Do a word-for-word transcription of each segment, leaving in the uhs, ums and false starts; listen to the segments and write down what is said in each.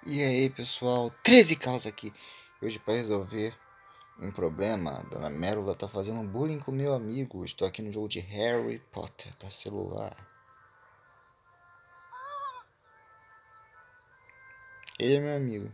E aí pessoal, treze causas aqui. Hoje para resolver um problema, a Dona Mérula tá fazendo um bullying com meu amigo. Estou aqui no jogo de Harry Potter para celular. Ele é meu amigo.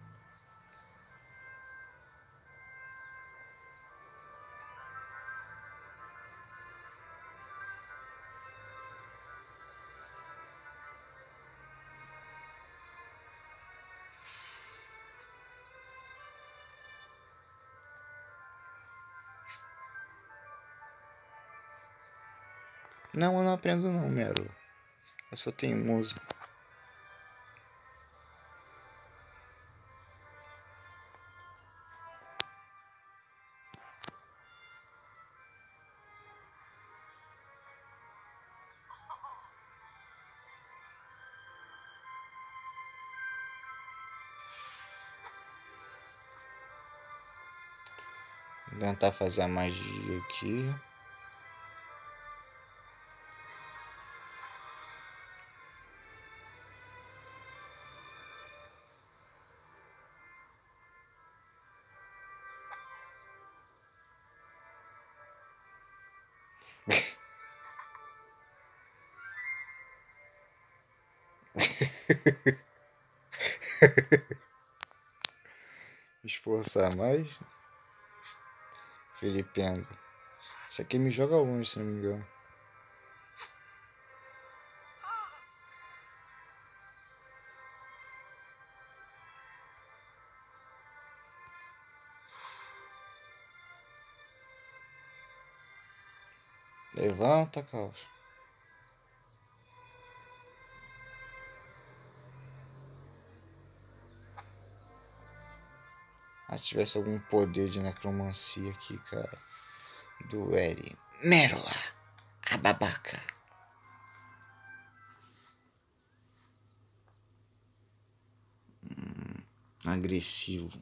Não, eu não aprendo não, Mérula. Eu sou teimoso. Vou tentar fazer a magia aqui. Esforçar mais. Filipendo. Isso aqui me joga longe, se não me engano. Levanta, Caos. Ah, se tivesse algum poder de necromancia aqui, cara. Do Eri. Mérula, a babaca. Hum, agressivo.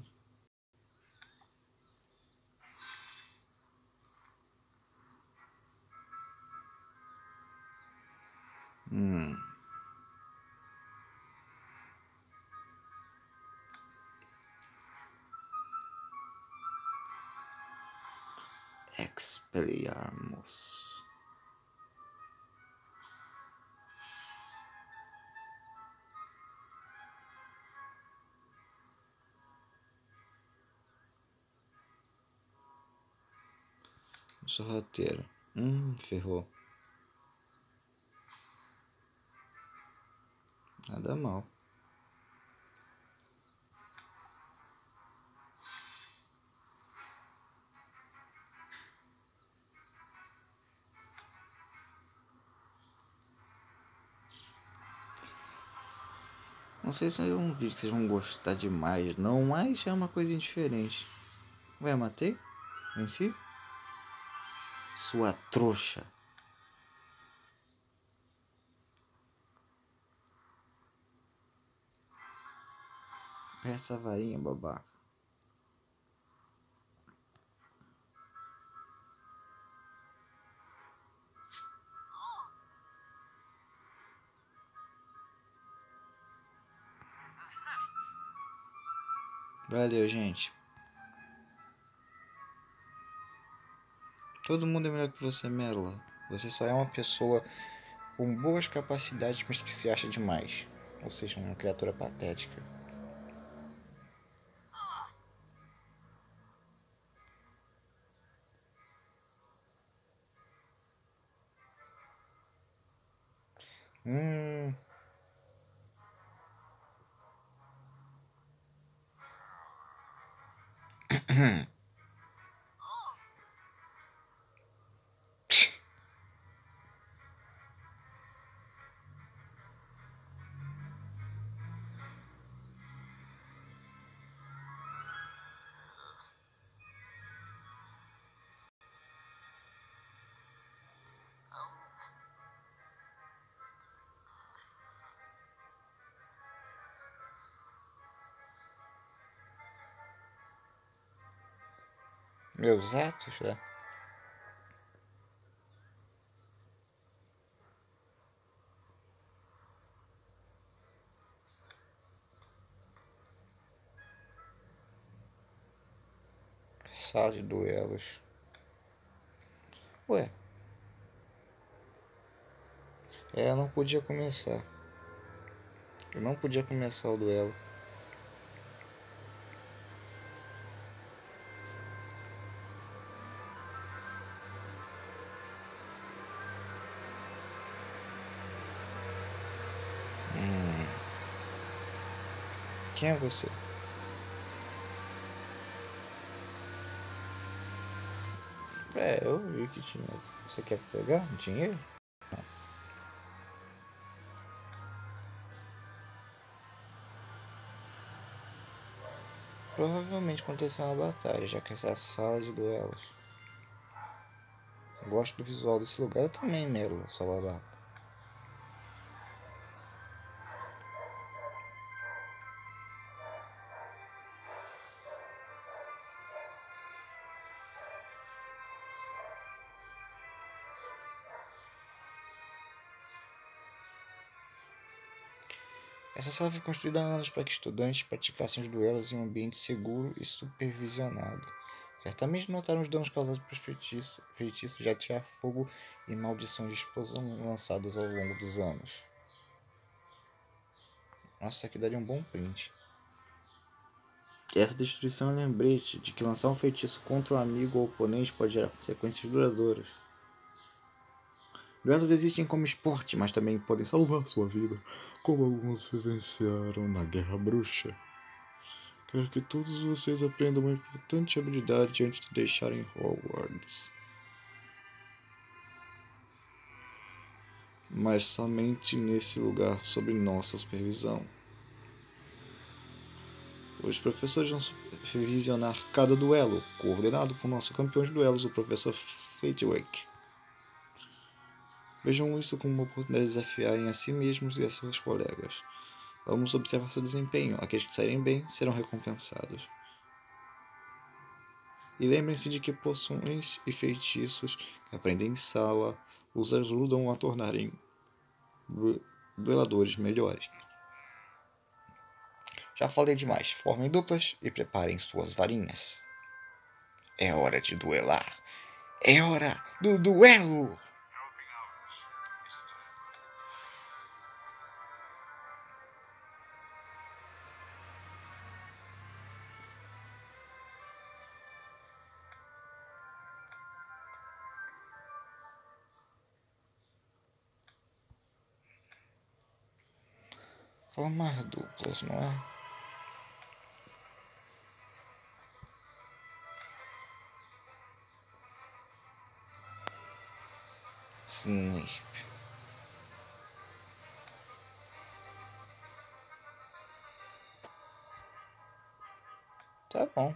Hum. Expelliarmus. Sorrateiro. Hum, ferrou. Nada mal. Não sei se é um vídeo que vocês vão gostar demais, não, mas é uma coisinha diferente. Ué, matei? Venci? Sua trouxa. Pega essa varinha, babaca. Valeu, gente. Todo mundo é melhor que você, Mérula. Você só é uma pessoa com boas capacidades, mas que se acha demais. Ou seja, uma criatura patética. Hum. Meus atos, né? sala de duelos. Ué. É, eu não podia começar. Eu não podia começar o duelo. Hum. Quem é você? É, eu vi que tinha. Você quer pegar dinheiro? Provavelmente aconteceu uma batalha, já que essa é a sala de duelos. Gosto do visual desse lugar. Eu também, Melo, sua babaca. Essa sala foi construída há anos para que estudantes praticassem os duelos em um ambiente seguro e supervisionado. Certamente notaram os danos causados pelos feitiços, feitiços de atear fogo e maldições de explosão lançadas ao longo dos anos. Nossa, aqui daria um bom print. Essa destruição é um lembrete de que lançar um feitiço contra um amigo ou oponente pode gerar consequências duradouras. Duelos existem como esporte, mas também podem salvar sua vida, como alguns vivenciaram na Guerra Bruxa. Quero que todos vocês aprendam uma importante habilidade antes de deixarem Hogwarts. Mas somente nesse lugar sob nossa supervisão. Os professores vão supervisionar cada duelo, coordenado por nosso campeão de duelos, o professor Flitwick. Vejam isso como uma oportunidade de desafiarem a si mesmos e a seus colegas. Vamos observar seu desempenho. Aqueles que saírem bem serão recompensados. E lembrem-se de que poções e feitiços que aprendem em sala os ajudam a tornarem dueladores melhores. Já falei demais. Formem duplas e preparem suas varinhas. É hora de duelar. É hora do duelo! Formar duplas, não é? Snape. Tá bom.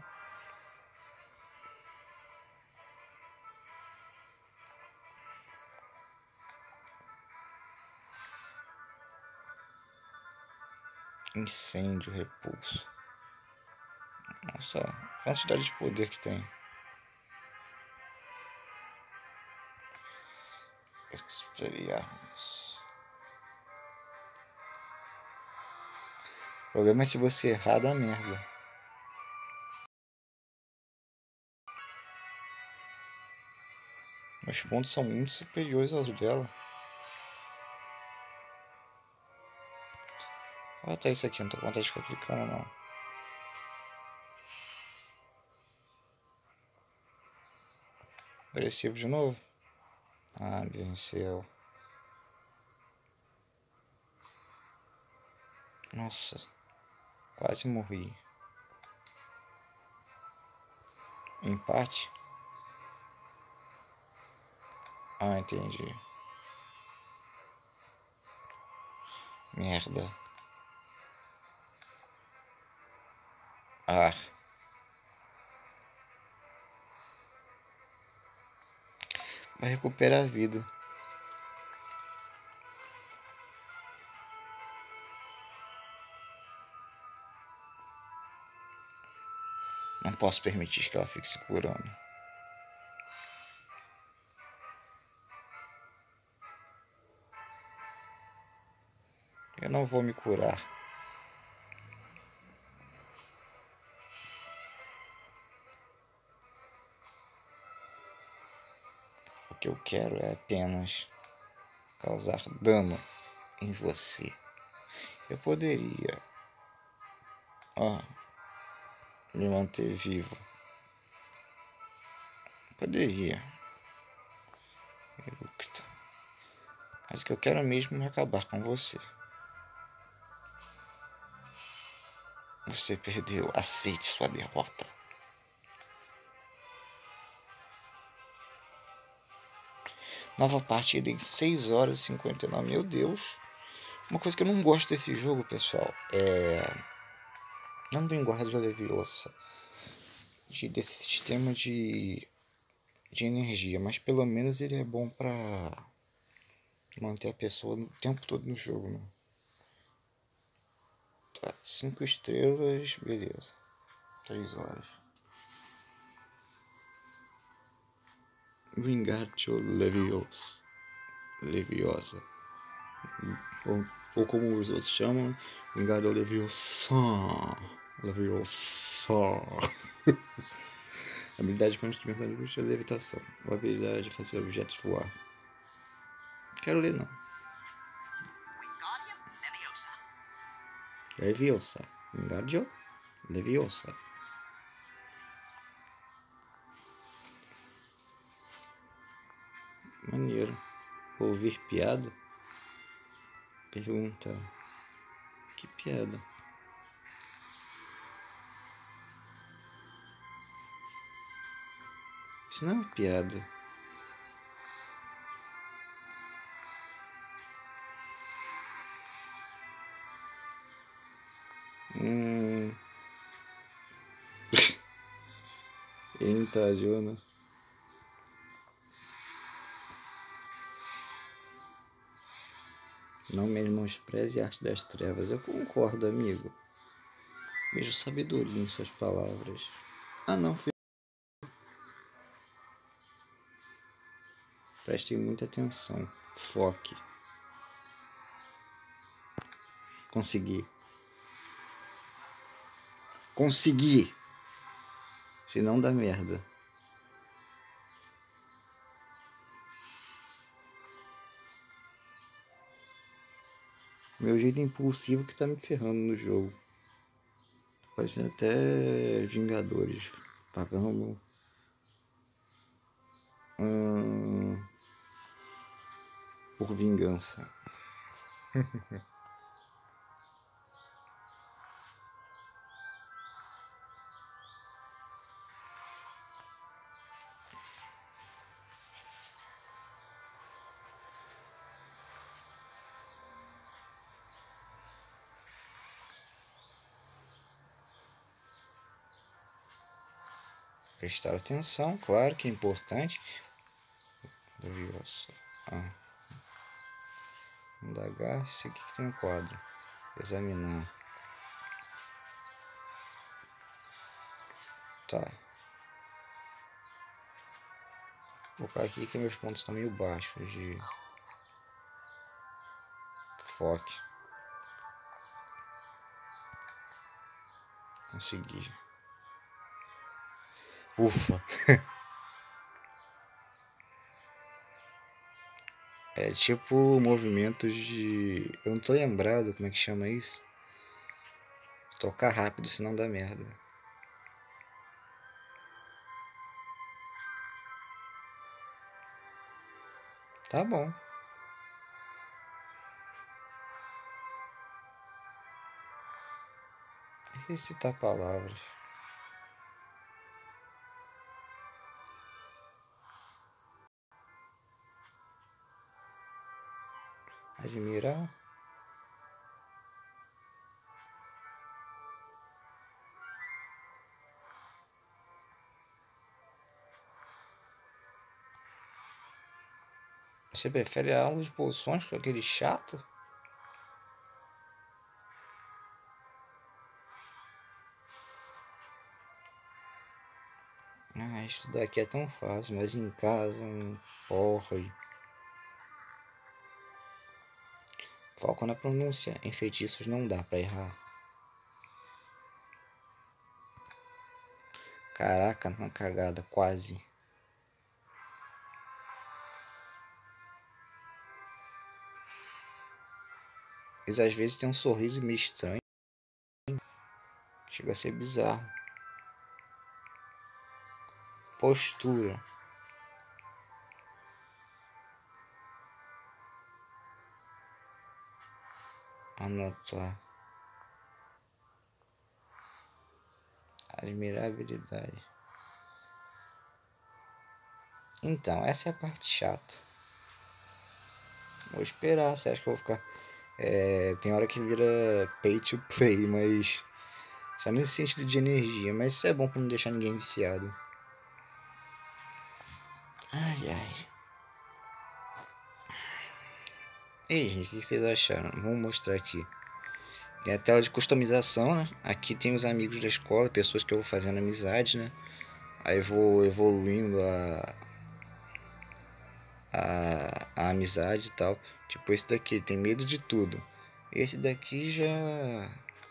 Incêndio, repulso. Nossa, quantidade de poder que tem. Expelliarmus. O problema é se você errar, dá merda. Meus pontos são muito superiores aos dela. Olha até isso aqui, não tô com vontade de ficar clicando não. Agressivo de novo? Ah, venceu. Nossa, quase morri. Empate? Ah, entendi. Merda. Ah. Vai recuperar a vida. Não posso permitir que ela fique se curando. Eu não vou me curar. que eu quero é apenas causar dano em você. Eu poderia, ó, me manter vivo. Poderia. Mas o que eu quero mesmo é acabar com você. Você perdeu. Aceite sua derrota. Nova partida em seis horas e cinquenta e nove. Meu Deus. Uma coisa que eu não gosto desse jogo, pessoal, é... Não vem guarda de Leviosa. De, desse sistema de... de energia. Mas pelo menos ele é bom pra... manter a pessoa o tempo todo no jogo, né? Tá, cinco estrelas, beleza. três horas. Vingatio Leviosa. Leviosa. Ou, ou como os outros chamam, Vingardio Leviosa. Leviosa. Habilidade para instrumentar de levitação. Ou habilidade de fazer objetos voar. Quero ler não. Leviosa. Vingardio Leviosa. Maneiro. Ouvir piada? Pergunta. Que piada? Isso não é uma piada. Hum. Eita, Jonas. Não menospreze a arte das trevas. Eu concordo, amigo. Veja sabedoria em suas palavras. Ah, não, filho. Prestem muita atenção. Foque. Consegui. Consegui! Se não dá merda. Meu jeito impulsivo que tá me ferrando no jogo. Parecendo até Vingadores. Pagando. Hum, por vingança. Prestar atenção, claro que é importante. Leviosa. Ah. Indagar, sei o que tem no quadro. Examinar. Tá. Vou colocar aqui que meus pontos estão meio baixos de foque. Consegui. Ufa. É tipo movimentos de... Eu não tô lembrado como é que chama isso. Tocar rápido, senão dá merda. Tá bom. Recitar palavras. Admirar. Você prefere a aula de poções com aquele chato? Ah, estudar aqui é tão fácil, mas em casa, um porra. Foco na pronúncia. Em feitiços não dá pra errar. Caraca, uma cagada, quase. Eles às vezes têm um sorriso meio estranho. Chega a ser bizarro. Postura. Anotar. Admirabilidade. Então, essa é a parte chata. Vou esperar. Você acha que eu vou ficar... É, tem hora que vira pay to play, mas... Só nesse sentido de energia. Mas isso é bom pra não deixar ninguém viciado. Ai, ai. Ei, gente, o que vocês acharam? Vamos mostrar aqui. Tem a tela de customização, né? Aqui tem os amigos da escola, pessoas que eu vou fazendo amizade, né? Aí vou evoluindo a, a, a amizade e tal. Tipo, esse daqui tem medo de tudo. Esse daqui já...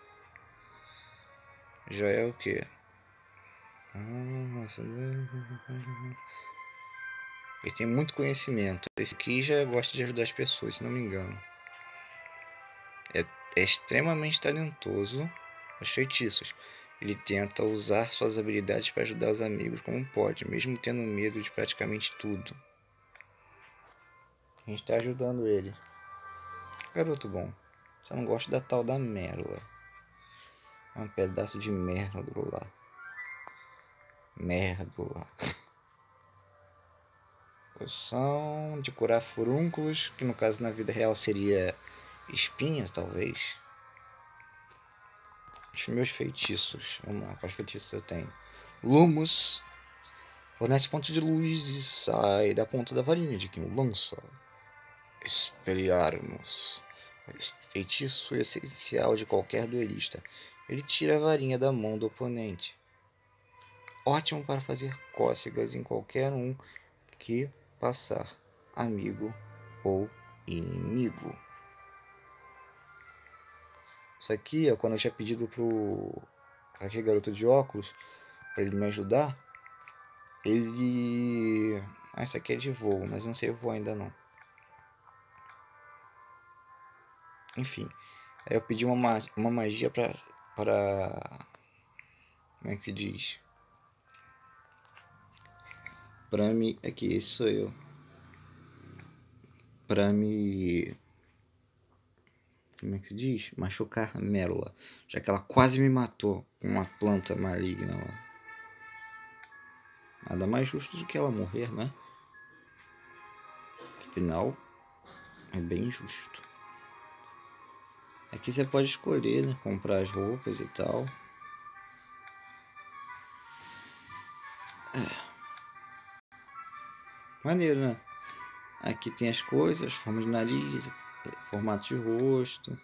Já é o quê? Ah, nossa... Ele tem muito conhecimento. Esse aqui já gosta de ajudar as pessoas, se não me engano. É, é extremamente talentoso nos feitiços. Ele tenta usar suas habilidades para ajudar os amigos como pode, mesmo tendo medo de praticamente tudo. A gente está ajudando ele. Garoto bom. Só não gosta da tal da Mérola. É um pedaço de Mérdula. Mérdula. Poção de curar furúnculos, que no caso na vida real seria espinhas, talvez. Os meus feitiços. Vamos lá, quais feitiços eu tenho? Lumos. Fornece fonte de luz e sai da ponta da varinha de quem o lança. Expelliarmus. Feitiço essencial de qualquer duelista. Ele tira a varinha da mão do oponente. Ótimo para fazer cócegas em qualquer um que passar, amigo ou inimigo. Isso aqui é quando eu tinha pedido pro aquele garoto de óculos para ele me ajudar. Ele... Ah, essa aqui é de voo, mas não sei voar ainda não. Enfim, aí eu pedi uma, uma magia pra, para... Como é que se diz? Pra me... Aqui, esse sou eu. Pra me... Como é que se diz? Machucar a Mérola. Já que ela quase me matou com uma planta maligna lá. Nada mais justo do que ela morrer, né? Afinal, é bem justo. Aqui você pode escolher, né? Comprar as roupas e tal. É. Maneiro, né? Aqui tem as coisas, forma de nariz, formato de rosto.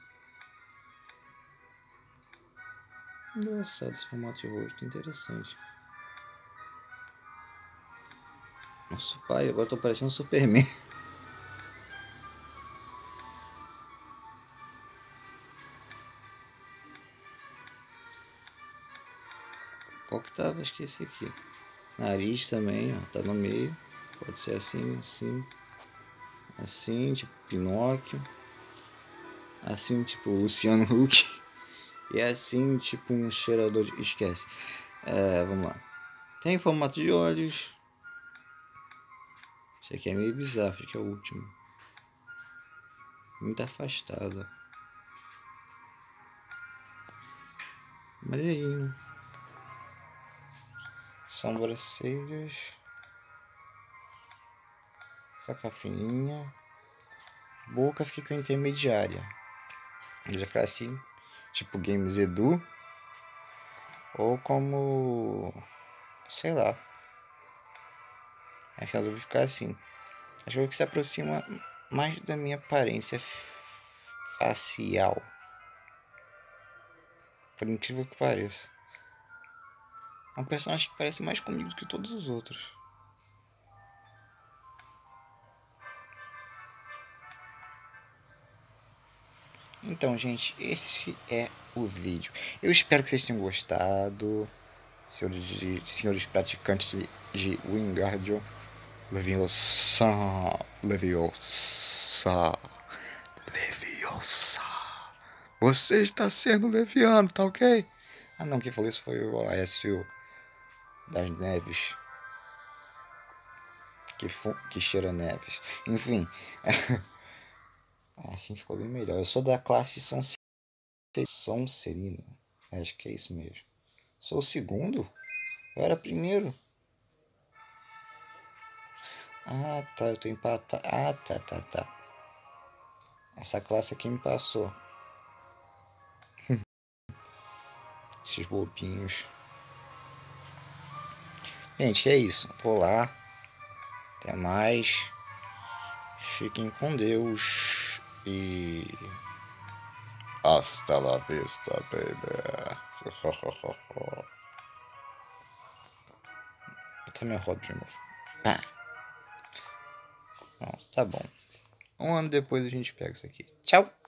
Engraçado esse formato de rosto, interessante. Nossa, pai, agora eu tô parecendo Superman. Qual que tava? Acho que esse aqui. Nariz também, ó, tá no meio. Pode ser assim, assim. Assim, tipo Pinóquio. Assim, tipo Luciano Huck. E assim, tipo um cheirador de... Esquece. É, vamos lá. Tem formato de olhos. Esse aqui é meio bizarro, acho que é o último. Muito afastado. Maneirinho. Sobrancelhas. Faca fininha. Boca fica intermediária. Ele vai ficar assim, tipo Games Edu. Ou como... Sei lá. Acho que resolvi ficar assim. Acho que se aproxima mais da minha aparência facial. Por incrível que pareça. É um personagem que parece mais comigo do que todos os outros. Então, gente, esse é o vídeo. Eu espero que vocês tenham gostado. Senhores, de, senhores praticantes de, de Wingardium Leviosa. Leviosa. Leviosa. Você está sendo leviano, tá ok? Ah não, quem falou isso foi o Aécio das Neves. Que, fu que cheira Neves. Enfim. Assim ficou bem melhor. Eu sou da classe Sonserina. Acho que é isso mesmo. Sou o segundo? Eu era primeiro. Ah, tá. Eu tô empatado. Ah, tá, tá, tá. Essa classe aqui me passou. Esses bobinhos. Gente, é isso. Vou lá. Até mais. Fiquem com Deus. E. Hasta la vista, baby. Botar minha roda de novo. Ah. Nossa, tá bom. Um ano depois a gente pega isso aqui. Tchau.